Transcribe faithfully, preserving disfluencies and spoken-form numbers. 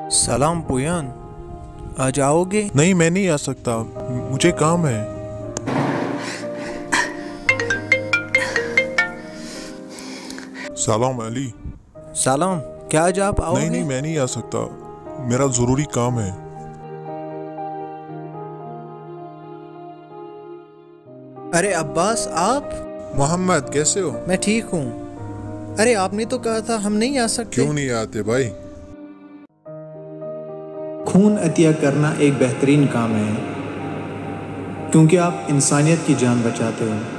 सलाम पुयान, आ जाओगे? नहीं, मैं नहीं आ सकता, मुझे काम है। सलाम अली। सलाम, क्या आज आप आओगे? नहीं नहीं, मैं नहीं आ सकता, मेरा ज़रूरी काम है। अरे अब्बास, आप? मोहम्मद, कैसे हो? मैं ठीक हूँ। अरे आपने तो कहा था हम नहीं आ सकते। क्यों नहीं आते भाई? खून अतिया करना एक बेहतरीन काम है, क्योंकि आप इंसानियत की जान बचाते हो।